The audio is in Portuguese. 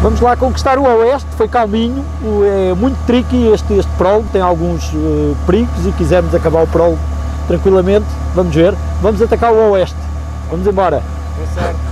Vamos lá conquistar o oeste, foi calminho, é muito tricky este prólogo, tem alguns perigos e quisermos acabar o prólogo tranquilamente, vamos ver. Vamos atacar o oeste, vamos embora. É certo.